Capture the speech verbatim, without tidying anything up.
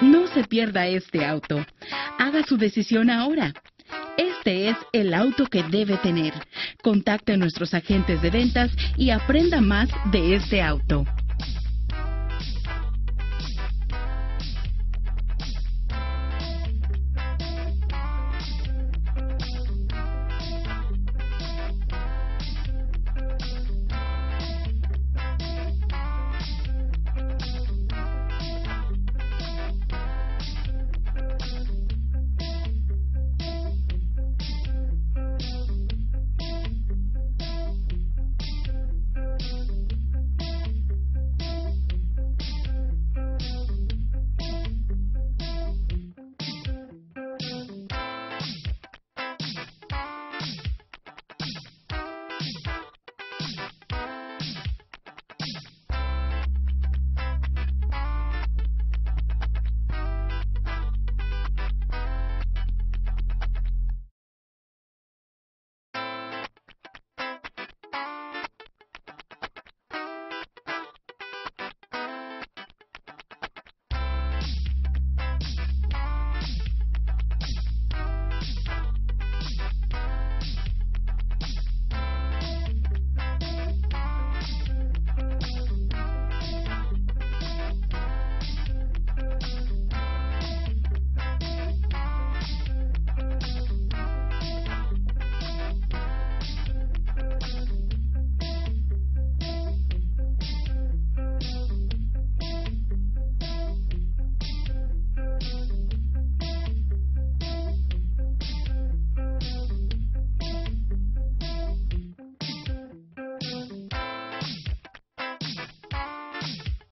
No se pierda este auto. Haga su decisión ahora. Este es el auto que debe tener. Contacte a nuestros agentes de ventas y aprenda más de este auto.